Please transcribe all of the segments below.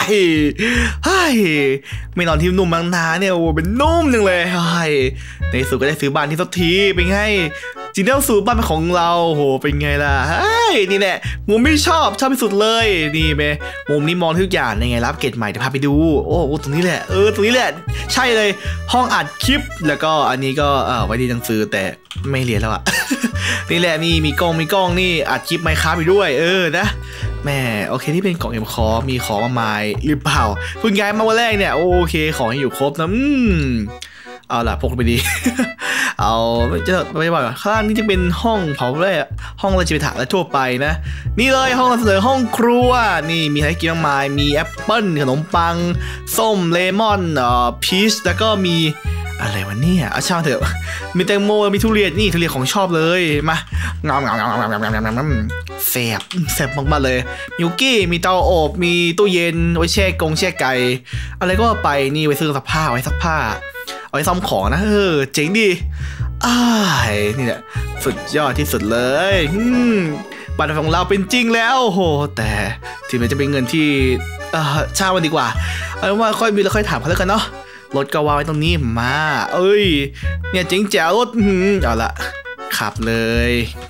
เฮ้ยไม่นอนที่นุ่มบางนาเนี่ยโอ้เป็นนุ่มจังเลยเฮ้ยในสุดก็ได้ซื้อบ้านที่สักทีเป็นไงจริงแล้วสูบ้านเป็นของเราโหเป็นไงล่ะเฮ้ยนี่แหละมุมที่ชอบที่สุดเลยนี่เมมุมนี้มองทุกอย่างยังไงรับเกตใหม่เดี๋ยวพาไปดูโอ้ตรงนี้แหละตรงนี้แหละใช่เลยห้องอัดคลิปแล้วก็อันนี้ก็ไว้ดีหนังสือแต่ไม่เรียนแล้วอะ นี่แหละนี่มีกล้องนี่อัดคลิปไมค์ค้าไปด้วยนะแม่โอเคนี่เป็นกล่องเอ็มคอมีของมามายหรือเปล่าเพิ่งย้ายมาวันแรกเนี่ยโอเคของอยู่ครบนะเอาล่ะพกไปดี เอาไม่บอกข้างล่างนี่จะเป็นห้องเผาแร่ห้องราชวิถะและทั่วไปนะนี่เลยห้องเสนอห้องครัวนี่มีอะไรกินมากมายมีแอปเปิ้ลขนมปังส้มเลมอนพีชแล้วก็มีอะไรวะเนี่ยช่างเถอะมีแตงโมมีทุเรียนนี่ทุเรียนของชอบเลยมางามแซ่บมากๆเลยมิวกี้มีเตาอบมีตู้เย็นไว้แช่ไก่อะไรก็ไปนี่ไว้ซื้อซักผ้าไว้ซักผ้าเอาไว้ซ่อมของนะเจ๋งดีนี่แหละสุดยอดที่สุดเลยบ้านของเราเป็นจริงแล้วโหแต่ถึงแม้จะเป็นเงินที่ช่างมันดีกว่าเอาว่าค่อยมีแล้วค่อยถามเขาแล้วกันเนาะรถก็วางไว้ตรงนี้มาเนี่ยเจ๋งแจ๋วรถเอาละขับเลย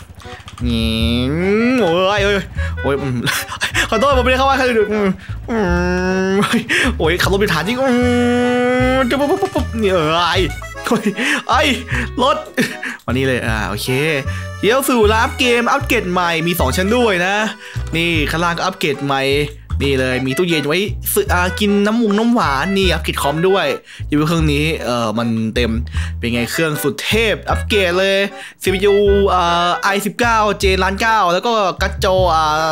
โอ้ยขอโทษผมไม่ได้เข้าว่าใครดูโอ้ยขับรถไปฐานจริงนี่รถวันนี้เลยโอเคเดี๋ยวสู่ร้านเกมอัปเกรดใหม่มี2ชั้นด้วยนะนี่ข้างล่างก็อัปเกรดใหม่นี่เลยมีตู้เย็นไว้กินน้ำหวานนี่อัปเกรดคอมด้วยอยู่เครื่องนี้มันเต็มเป็นไงเครื่องสุดเทพอัปเกรดเลย CPU i19 J ล้าน9แล้วก็การ์ดจอ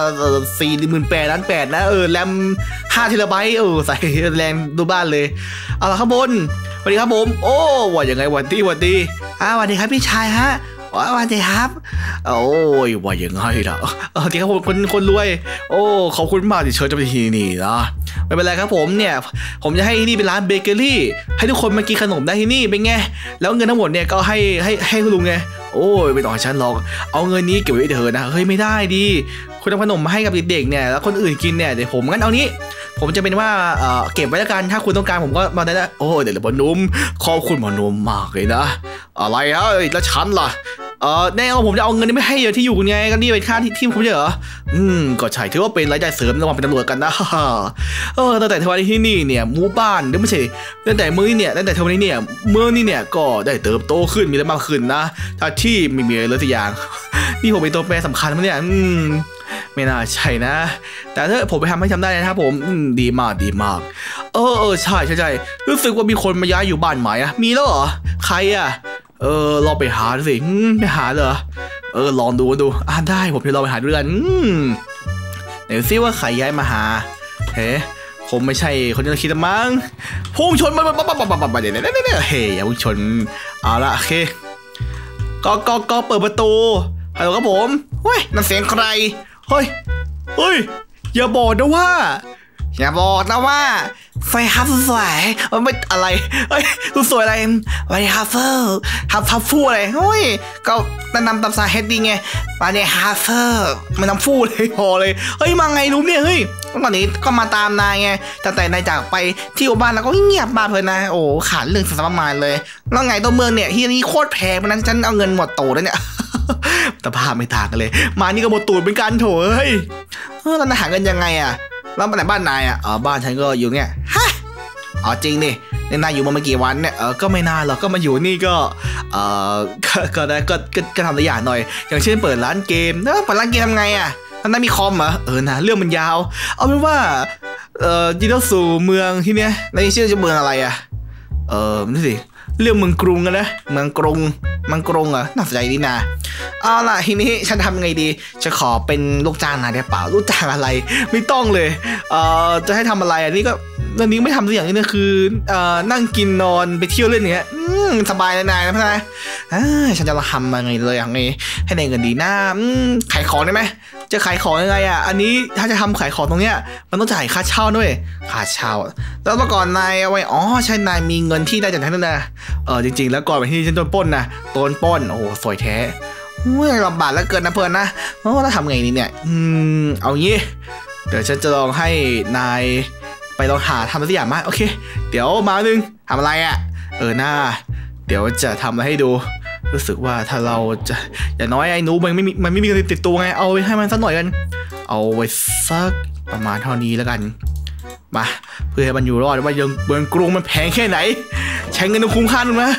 48,000ล้าน8นะแรม5 TBใส่แรงดูบ้านเลยเอาล่ะข้างบนสวัสดีครับผมโอ้ว่ายังไงวันดีสวัสดีครับพี่ชายฮะวันดีครับโอ้ยว่ายังไงล่ะที่ครับคนรวยโอ้ขอบคุณมากที่เชิญจะไปที่นี่นะไม่เป็นไรครับผมเนี่ยผมจะให้ที่นี่เป็นร้านเบเกอรี่ให้ทุกคนมากินขนมได้ที่นี่เป็นไงแล้วเงินทั้งหมดเนี่ยก็ให้คุณลุงไงโอ้ยไม่ต้องให้ฉันหรอกเอาเงินนี้เก็บไว้เถอะนะเฮ้ยไม่ได้ดิคุณทำขนมมาให้กับเด็กๆเนี่ยแล้วคนอื่นกินเนี่ยเดี๋ยวผมงั้นเอานี้ผมจะเป็นว่าเก็บไว้แล้วกันถ้าคุณต้องการผมก็มาได้โอ้เดี๋ยวหมอนุ่มขอบคุณหมอนุ่มมากเลยนะอะไรฮะแล้วฉันล่ะแน่ผมจะเอาเงินไม่ให้เยอะที่อยู่ไงกันนี่เป็นค่าที่ผมเหรอก็ใช่ถือว่าเป็นรายได้เสริมระหว่างเป็นตำรวจกันนะตั้งแต่เทวันที่นี่เนี่ยหมู่บ้านไม่ใช่ตั้งแต่เมืองนี้เนี่ยตั้งแต่เทวันนี้เนี่ยเมืองนี้เนี่ยก็ได้เติบโตขึ้นมีอะไรมากขึ้นนะถ้าที่ไม่มีอะไรสักอย่างนี่ผมเป็นตัวแปรสำคัญมั้งเนี่ยไม่น่าใช่นะแต่ถ้าผมไปทำให้ทำได้นะครับผมดีมากใช่รู้สึกว่ามีคนมาย้ายอยู่บ้านใหม่อะมีแล้วเหรอใครอะลองไปหาดูสิไปหาเหรอลองดูได้ผมจะลองไปหาดูกันเดี๋ยวซิว่าใครย้ายมาหาผมไม่ใช่คนที่เราคิดมั้งพุ่งชนมันเดี๋ยวอย่าพุ่งชนเอาละโอเคก็เปิดประตูฮัลโหลครับผมเฮ้ยนั่นเสียงใครเฮ้ยอย่าบอกนะว่าไฟฮับสวยไม่อะไรสวยอะไรไฟฮับฮับฟูอะไรก็นำตามสาเหตุดีไงมาเนี่ยฮับมันนำฟูเลยพอเลยมาไงรู้เนี่ยตอนนี้ก็มาตามนายไงแต่นายจากไปที่บ้านแล้วก็เงียบมากเลยนะโอ้ขาดเรื่องสารพัดเลยแล้วไงตัวเมืองเนี่ยที่นี่โคตรแพงเพราะนั้นฉันเอาเงินหมดโตแล้วเนี่ยแต่ภาพไม่ต่างกันเลยมานี่ก็หมดตูดเป็นการโถแล้วนายหาเงินยังไงอะแล้วไปไหนบ้านนายอ่ะบ้านฉันก็อยู่เนี่ยฮะจริงนี่นายอยู่มาเมื่อกี่วันเนี่ยก็ไม่นานหรอกก็มาอยู่นี่ก็ได้ก็ทำหลายอย่างหน่อยอย่างเช่นเปิดร้านเกมเปิดร้านเกมทำไงอ่ะนายมีคอมเหรอนะเรื่องมันยาวเอาเป็นว่ายินดีสู่เมืองที่เนี้ยในชื่อจะเมืองอะไรอ่ะนี่สิเรื่องเมืองกรุงกันนะเมืองกรุงเหรอน่าสนใจดีนะเอาล่ะทีนี้ฉันทำไงดีจะขอเป็นลูกจ้างนายได้เปล่าลูกจ้างอะไรไม่ต้องเลยจะให้ทำอะไรอันนี้ก็ตอนนี้ไม่ทำสักอย่างนี้นะคือนั่งกินนอนไปเที่ยวเล่นอย่างเงี้ยสบายนายนะพี่นายฉันจะทำยังไงเลยอย่างนี้ให้ได้เงินดีนะขายของได้ไหมจะขายของยังไงอ่ะอันนี้ถ้าจะทำขายของตรงเนี้ยมันต้องจ่ายค่าเช่าด้วยค่าเช่าแล้วเมื่อก่อนนายเอาไว้ใช่นายมีเงินที่ได้จากนั้นนะจริงๆแล้วก่อนไปที่ฉันโดนปล้นนะโดนปล้นโอ้สวยแท้ลำบากแล้วเกินนะเพื่อนนะว่าทำไงนี่เนี่ยเอางี้เดี๋ยวฉันจะลองให้นายไปลองหาทำอะไรสักอย่างมาโอเคเดี๋ยวมาหนึ่งทำอะไรอ่ะหน้าเดี๋ยวจะทำอะไรให้ดูรู้สึกว่าถ้าเราจะอย่างน้อยไอ้หนูมันไม่มีเงินติดตัวไงเอาให้มันสักหน่อยกันเอาไว้สักประมาณเท่านี้แล้วกันมาเพื่อให้มันอยู่รอดว่ายังเมืองกรุงมันแพงแค่ไหนใช้เงินต้องคุ้มค่าดูนะ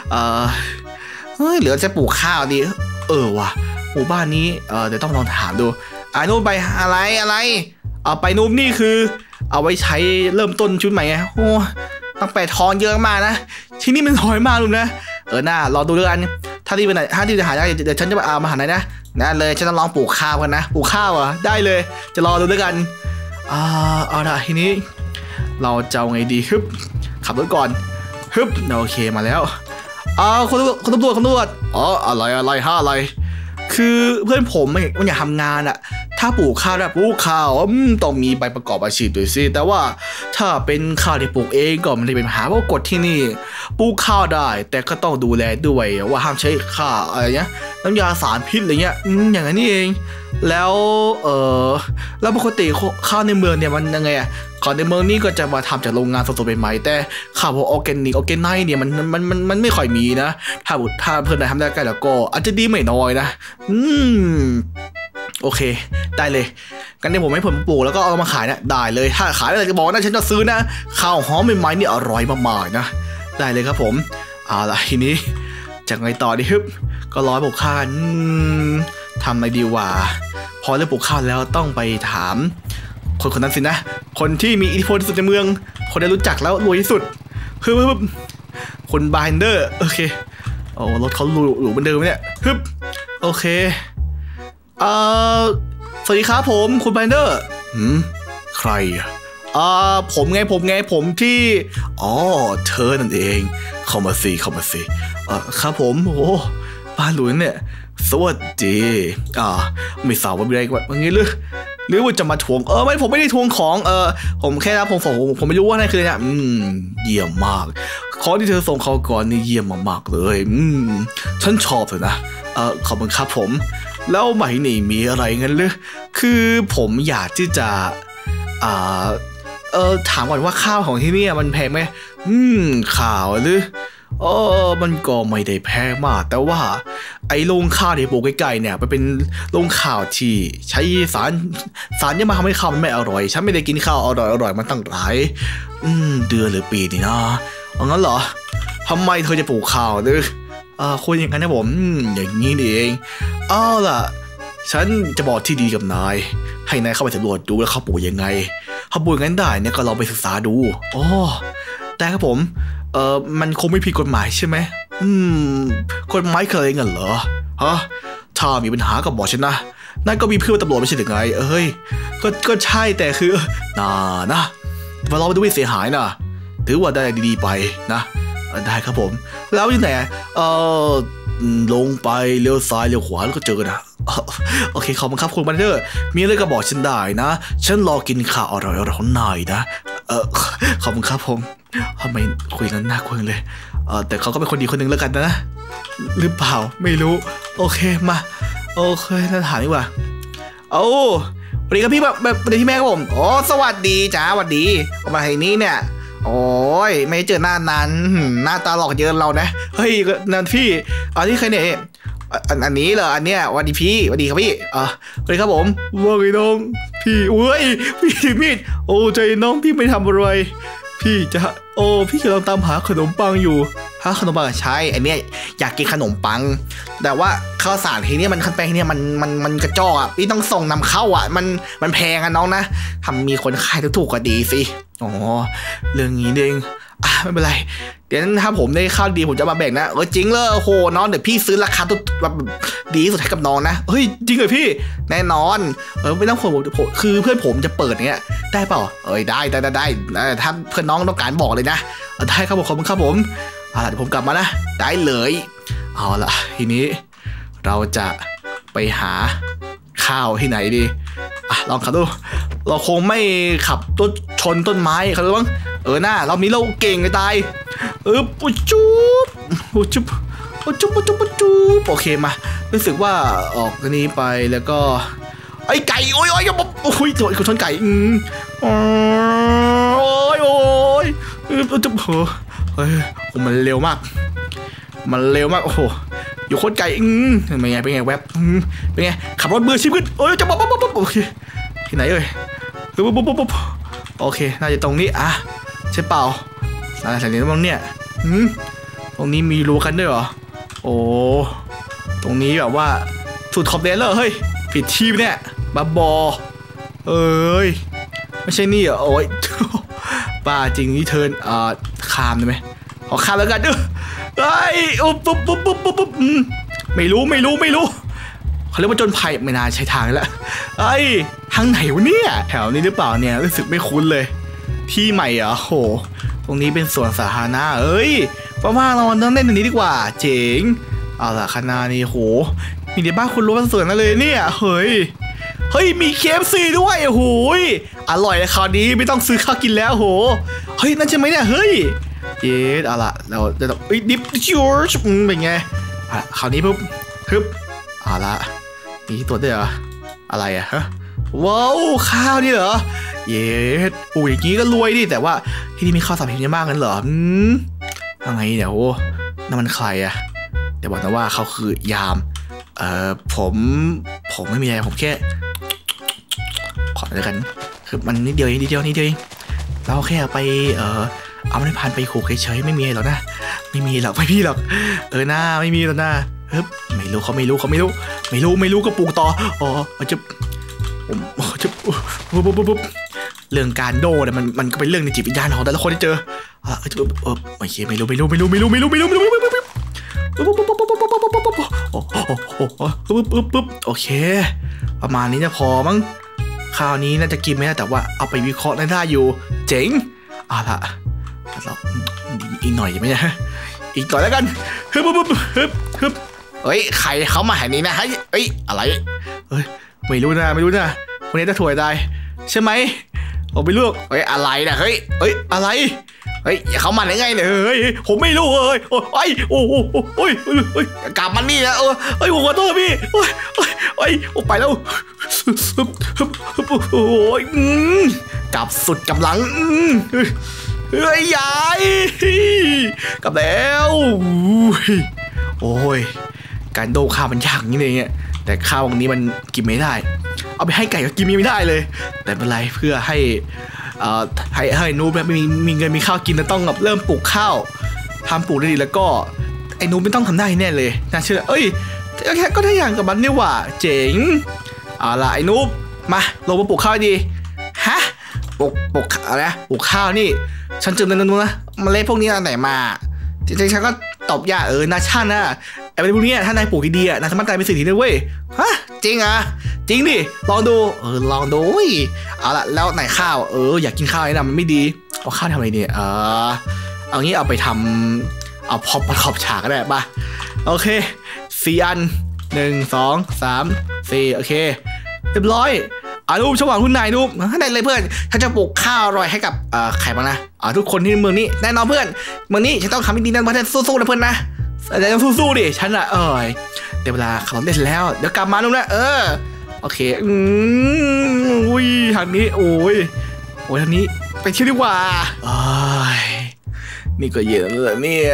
เหลือจะปลูกข้าวดีว่ะหมู่บ้านนี้เดี๋ยวต้องลองถามดูนู่นไปอะไรเอาไปนู่นนี่คือเอาไว้ใช้เริ่มต้นชุดใหม่ไงโอ้ตั้งแต่ทองเยอะมากนะที่นี่มันน้อยมากลุงนะน่ารอดูด้วยกันถ้าที่ไปไหนถ้าที่จะหาได้เดี๋ยวฉันจะมาหาไหนนะเลยฉันจะลองปลูกข้าวกันนะปลูกข้าวอ่ะได้เลยจะรอดูด้วยกันเอาละทีนี้เราจะเอาไงดีฮึบขับรถก่อนฮึบโอเคมาแล้วคุณตำรวจอะไรคือเพื่อนผมมันอยากทำงานอะถ้าปลูกข้าวได้ปลูกข้าวต้องมีใบประกอบอาชีพด้วยสิแต่ว่าถ้าเป็นข้าวที่ปลูกเองก็ไม่ได้เป็นปัญหาเพราะกฎที่นี่ปลูกข้าวได้แต่ก็ต้องดูแลด้วยว่าห้ามใช้ข้าวอะไรเงี้ยน้ำยาสารพิษอะไรเงี้ยอย่างนั้นนี่เองแล้วแล้วปกติข้าวในเมืองเนี่ยมันยังไงอะข้าวในเมืองนี่ก็จะมาทำจากโรงงานสดๆใหม่ๆแต่ข้าวพวกออร์แกไนซ์เนี่ยมันไม่ค่อยมีนะถ้าเพื่อนไหนทำได้ใกล้แล้วก็อาจจะดีไม่น้อยนะโอเคได้เลยกันเดี๋ยวผมให้ผมปลูกแล้วก็เอามาขายนะได้เลยถ้าขายอะไรจะบอกนะฉันจะซื้อนะข้าวหอมใหม่ๆนี่อร่อยมากๆนะได้เลยครับผมเอาล่ะทีนี้จากไงต่อดีครับก็ร้อยปลูกข้าวทำอะไรดีวะพอเริ่มปลูกข้าวแล้วต้องไปถามคนนั้นสินะคนที่มีอิทธิพลที่สุดในเมืองคนที่รู้จักแล้วรวยที่สุดคือคุณบายเดอร์โอเครถเขาหรูเหมือนเดิมเนี่ยฮึบโอเคสวัสดีครับผมคุณบายเดอร์ใครผมไงผมที่เธอนั่นเองเข้ามาสิครับผมโอ้บ้านหลุยเนี่ยสวัสดีไม่ทราบว่ามีอะไรว่างี้หรือว่าจะมาทวงไม่ผมไม่ได้ทวงของผมแค่นะผมไม่รู้ว่านั่นคือเนี่ยเยี่ยมมากของที่เธอส่งเขาก่อนนี่เยี่ยมมากๆเลยฉันชอบเลยนะขอบคุณครับผมแล้วใหม่นี่มีอะไรงั้นหรือคือผมอยากที่จะถามก่อนว่าข้าวของที่นี่มันแพงไหมข้าวหรือมันก็ไม่ได้แพงมากแต่ว่าไอ้โรงข้าวที่ปลูกใกล้ๆเนี่ยมันเป็นโรงข้าวที่ใช้สารเนี่ยมาทำให้ข้าวมันไม่อร่อยฉันไม่ได้กินข้าวอร่อยมันตั้งหลายเดือนหรือปีนี่นะงั้นเหรอทำไมเธอจะปลูกข้าวหรือคุยอย่างนั้นนะผมอย่างนี้นี่เองล่ะฉันจะบอกที่ดีกับนายให้นายเข้าไปสำรวจดูแล้วเขาปลูกยังไงเขาปลูกงั้นได้เนี่ยก็ลองไปศึกษาดูได้ครับผมมันคงไม่ผิดกฎหมายใช่ไหมกฎหมายเคยเงินเหรอถ้ามีปัญหาก็บอกฉันนะนั่นก็มีเพื่อนตำรวจไม่ใช่หรือไงก็ใช่แต่คือนะมาเราไปดูไม่เสียหายนะถือว่าได้ดีๆไปนะได้ครับผมแล้วที่ไหนลงไปเลี้ยวซ้ายเลี้ยวขวาแล้วก็เจอกันนะโอเคขอบคุณครับคุณบันเดอร์มีอะไรก็บอกฉันได้นะฉันรอกินข้าวอร่อยๆของนายนะขอบคุณครับผมทำไมคุยกันน่ากลัวเลยแต่เขาก็เป็นคนดีคนหนึ่งแล้วกันนะหรือเปล่าไม่รู้โอเคมาโอเคน่าถามดีกว่าสวัสดีครับพี่แบบสวัสดีที่แม่ครับผมสวัสดีจ้าสวัสดีมาไอ้นี้เนี่ยโอ้ยไม่เจอหน้านานหน้าตาหลอกเยอะเรานะเฮ้ยนั่นพี่ที่ใครเนี่ยอันนี้เหรออันเนี้ยวันดีพี่วันดีครับพี่สวัสดีครับผมว่าไงน้องพี่พี่ถือมีดใจน้องพี่ไม่ทำอะไรพี่จะพี่กำลังตามหาขนมปังอยู่ขนมปังใช่อันเนี้ยอยากกินขนมปังแต่ว่าข้าวสารทีนี้มันขั้นแป้งทีนี้มันกระจอกพี่ต้องส่งนำเข้ามันแพงน้องนะทำมีคนขายถูกก็ดีสิเรื่องนี้เองไม่เป็นไรเดี๋ยวถ้าผมได้ข้าวดีผมจะมาแบ่งนะจริงเลยโหน้องเดี๋ยวพี่ซื้อราคาแบบดีสุดให้กับน้องนะเฮ้ยจริงเหรอพี่แน่นอนไม่ต้องผมคือเพื่อนผมจะเปิดเนี้ยได้เปล่าได้ถ้าเพื่อนน้องต้องการบอกเลยนะได้ครับผมขอบคุณครับผมเดี๋ยวผมกลับมานะได้เลยเอาล่ะทีนี้เราจะไปหาข้าวที่ไหนดีลองขับดูเราคงไม่ขับรถชนต้นไม้ครับทุกคนหน้าเรามีเราเก่งเลยตายปุ๊บจุ๊บโอเคมารู้สึกว่าออกนี้ไปแล้วก็ไอ้ไก่โอ้ยโดนชนไก่โอ้ยจะเฮ้ยมันเร็วมากโอ้โหอยู่โคตรไกลเป็นไงแวบเป็นไงขับรถมือชิบขึ้นจะปุ๊บโอเคที่ไหนปุ๊บโอเคน่าจะตรงนี้ใช่เปล่าอะไรแถวนี้บ้างเนี่ยตรงนี้มีรูกันด้วยเหรอโอ้ตรงนี้แบบว่าสุดขอบเลนเลยเฮ้ยผิดที่เนี่ยบ้าบอไม่ใช่นี่เหรอโอ้ยบ้าจริงนี่เทิร์นคามได้ไหมขอคามแล้วกันเฮ้ยปุ๊บไม่รู้เขาเรียกว่าจนภัยไม่น่าใช่ทางแล้วทางไหนวะเนี่ยแถวนี้หรือเปล่าเนี่ยรู้สึกไม่คุ้นเลยที่ใหม่เหรอโหตรงนี้เป็นสวนสาธารณะว่าเราต้องเล่นตรงนี้ดีกว่าเจ๋งเอาล่ะคณะนี่โหมีในบ้านคุณรู้ว่าสวนนั่นเลยเนี่ยเฮ้ยมีKFCด้วยโหอร่อยเลยคราวนี้ไม่ต้องซื้อข้าวกินแล้วโหเฮ้ยนั่นใช่ไหมเนี่ยเฮ้ยเอาล่ะเราจะต้องดิฟชูชเป็นไงคราวนี้ปุ๊บเอาล่ะมีตัวด้วยเหรออะไรฮะว้าวข้าวนี่เหรออย่างนี้ก็รวยดิแต่ว่าที่นี่มีข้าวสารเพียงมากกันเหรอยังไงเดี๋ยวนั่นมันใครเดี๋ยวบอกนะว่าเขาคือยามผมไม่มีอะไรผมแค่ขอเลยกันคือมันนิดเดียวเองเราแค่ไปเอาไม่พันไปขู่เฉยไม่มีหรอกนะไม่มีหรอกหน้าไม่มีหรอกนะไม่รู้เขาไม่รู้ก็ปลูกต่อจะเรื่องการโดเนี่ยมันก็เป็นเรื่องในจิตวิญญาณของแต่ละคนที่เจอไม่รู้โอเคประมาณนี้จะพอมั้งคราวนี้น่าจะกินไม่ได้แต่ว่าเอาไปวิเคราะห์ได้อยู่เจ๋งละเราอีกหน่อยใช่ไหมเนี่ยอีกหน่อยแล้วกันใครเขามาแห่งนี้นะอะไรไม่รู้นะคนนี้จะถวยได้ใช่ไหมผมไม่รู้อะไรนะอะไรเขามาได้ไงเนี่ยผมไม่รู้กลับมันนี่นะผมขอโทษพี่ไปแล้วกลับสุดกำลังยายกลับแล้วการโดข้าวมันยากนี่เลยเนี่ยแต่ข้าววันนี้มันกินไม่ได้เอาไปให้ไก่ก็กินไม่ได้เลยแต่เป็นไรเพื่อให้นูบมีเงินมีข้าวกินแล้วต้องเริ่มปลูกข้าวทำปลูกได้ดีแล้วก็ไอ้นูบไม่ต้องทำได้แน่เลยน่าเชื่อก็ได้อย่างกับมันนี่หว่าเจ๋งเอาล่ะไอ้นูบมาลงมาปลูกข้าวดีปลูกอะไรนะปลูกข้าวนี่ฉันเจอในนู้นนะเมล็ดพวกนี้อันไหนมาจริงๆฉันก็ตอบยากนาชาตินะไอ้พวกนี้ถ้านายปลูกดีๆนายสามารถกลายเป็นสิ่งที่ได้เว้ยจริงจริงดิลองดูเอาละแล้วไหนข้าวอยากกินข้าวไอ้นะมันไม่ดีเอาข้าวทำอะไรเนี่ยเอางี้เอาไปทำเอาพอประกอบฉากก็ได้ป่ะโอเค4 อัน1 2 3 4โอเคเรียบร้อยรูปช่วงคุณนายรูปได้เลยเพื่อนฉันจะปลูกข้าวอร่อยให้กับใครบ้างนะทุกคนที่เมืองนี้แน่นอนเพื่อนเมืองนี้ฉันต้องทำให้ดีนะเพื่อนสู้ๆนะเพื่อนนะแต่ต้องสู้ๆดิฉันเดี๋ยวเวลาขับรถได้แล้วเดี๋ยวกลับมาดูนะโอเคทางนี้โอ้ยทางนี้ไปเที่ยวดีกว่านี่ก็เย็นแล้วเนี่ย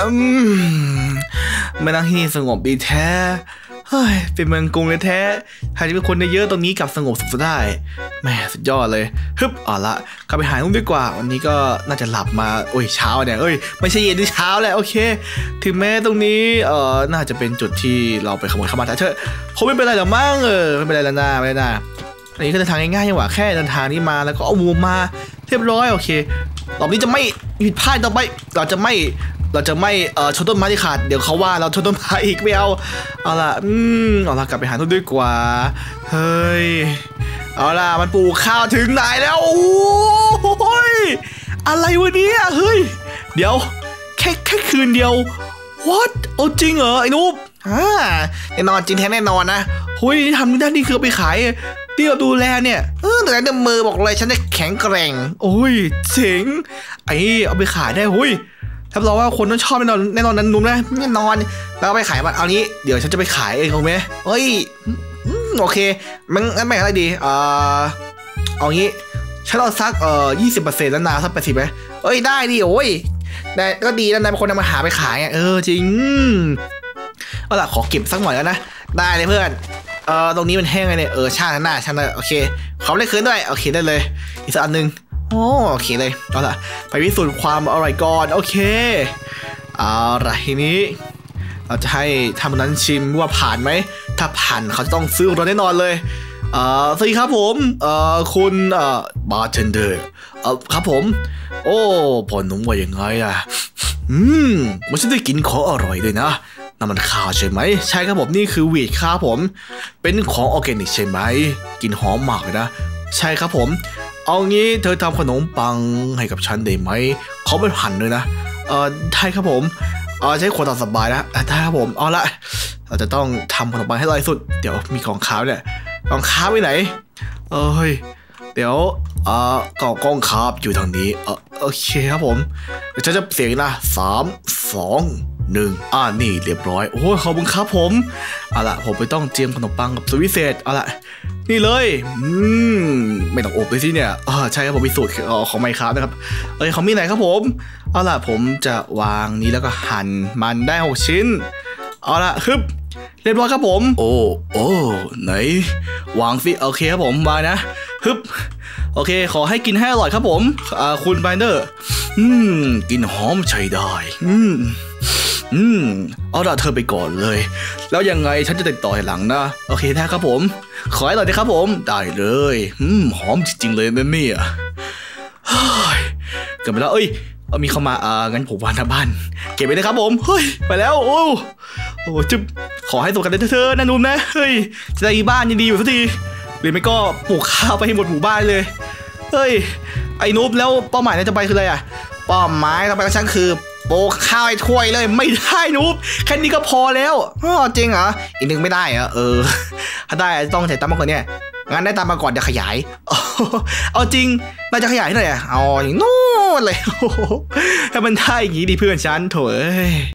ไม่นั่งที่นี่สงบดีแท้เป็นเมืองกรุงเลยแท้หากจะมีคนเยอะตรงนี้กับสงบสุขได้แม่สุดยอดเลยเอาละกลับไปหานุ่มดีกว่าวันนี้ก็น่าจะหลับมาเช้าเนี่ยไม่ใช่เย็นหรือเช้าแล้วโอเคถึงแม้ตรงนี้น่าจะเป็นจุดที่เราไปขโมยเข้ามาแต่เถอะคงไม่เป็นไรหรอกมั้งไม่เป็นไรแล้วนะไม่ได้นะอันนี้ก็เดินทางง่ายๆยังหว่าแค่เดินทางนี้มาแล้วก็เอามูมาเรียบร้อยโอเครอบนี้จะไม่ผิดพลาดต่อไปเราจะไม่ชนต้นไม้ที่ขาดเดี๋ยวเขาว่าเราชนต้นไม้อีกไม่เอาล่ะกลับไปหาต้นด้วยกว่าเฮ้ยเอาล่ะมันปลูกข้าวถึงไหนแล้วโอ้ยอะไรวะเนี่ยเฮ้ยเดี๋ยวแค่คืนเดียว what จริงเหรอไอ้นุ๊บแน่นอนจริงแท้แน่นอนนะเฮ้ยทำนี่คือไปขายที่เราดูแลเนี่ยแต่เดิมมือบอกเลยฉันจะแข็งแกร่งเจ๋งเอาไปขายได้รับรองว่าคนต้องชอบแน่นอนนั้นนุ่มนะแน่นอนแล้วไปขายมันเอานี้เดี๋ยวฉันจะไปขายเองถูกไหมโอเคมันไม่อะไรดีเอางี้ฉันเอาสัก20%แล้วนายสัก80ไหมเอ้ยได้ดิโอ้ยแต่ก็ดีแล้วนายเป็นคนนำมาหาไปขายจริงเอาล่ะขอเก็บสักหน่อยแล้วนะได้เลยเพื่อนตรงนี้มันแห้งไงเนี่ยช่างหน้าช่างโอเคขอได้คืนด้วยโอเคได้เลยอีกสักอันนึงโอเคเลยเอาล่ะไปพิสูจน์ความอร่อยก่อนโอเคเอาล่ะทีนี้เราจะให้ทำนั้นชิมว่าผ่านไหมถ้าผ่านเขาจะต้องซื้อเราแน่นอนเลยสวัสดีครับผมคุณบาร์เทนเดอร์ครับผมโอ้พอหนุ่มว่ายังไงมันจะได้กินของอร่อยเลยนะน้ำมันข้าวใช่ไหมใช่ครับผมนี่คือวีทครับผมเป็นของออร์แกนิกใช่ไหมกินหอมมากเลยนะใช่ครับผมเอางี้เธอทำขนมปังให้กับฉันได้ไหมเขาเป็นหั่นเลยนะได้ครับผมใช้ขวดต่อสบายนะได้ครับผมเอาละเราจะต้องทำขนมปังให้อร่อยสุดเดี๋ยวมีกล่องค้าเนี่ยกล่องค้าไปไหนเฮ้ยเดี๋ยวกล่องค้าอยู่ทางนี้โอเคครับผมเดี๋ยวฉันจะเสียงนะ3 2 1นี่เรียบร้อยโอ้ขอบคุณครับผมเอาละผมไปต้องเตรียมขนมปังกับสูตรพิเศษเอาละนี่เลยไม่ต้องอบเลยสิเนี่ยใช่ครับผมมีสูตรของไมค์ครับนะครับของมีไหนครับผมเอาละผมจะวางนี้แล้วก็หั่นมันได้6 ชิ้นเอาละครับเรียบร้อยครับผมโอ้ไหนวางสิโอเคครับผมวางนะฮึบโอเคขอให้กินให้อร่อยครับผมคุณไบเดอร์กินหอมใช้ได้เอาล่ะเธอไปก่อนเลยแล้วยังไงฉันจะติดต่อหลังนะโอเคได้ครับผมขอให้หน่อยนะครับผมได้เลยหอมจริงๆเลยแม่เมียเกิดไปแล้วมีเข้ามางั้นผมวางหน้าบ้านเก็บไปเลยครับผมเฮ้ยไปแล้วโอ้จุ๊บขอให้สุขกันเธอนะนุ่มนะเฮ้ยจะได้บ้านดีๆอยู่สักทีหรือไม่ก็ปลูกข้าวไปให้หมดหมู่บ้านเลยเฮ้ยไอ้นุ่มแล้วเป้าหมายจะไปคืออะไรเป้าหมายต่อไปของฉันคือโปะข้าวให้ถ้วยเลยไม่ได้นุ๊บแค่นี้ก็พอแล้วจริงเหรออีกนึงไม่ได้ถ้าได้ต้องใช้ตามมากกว่านี้งั้นได้ตามมาก่อนจะขยายเอาจริงน่าจะขยายที่ไหนเอาอย่างนู้นเลยให้มันได้อย่างนี้ดิเพื่อนฉันโถ่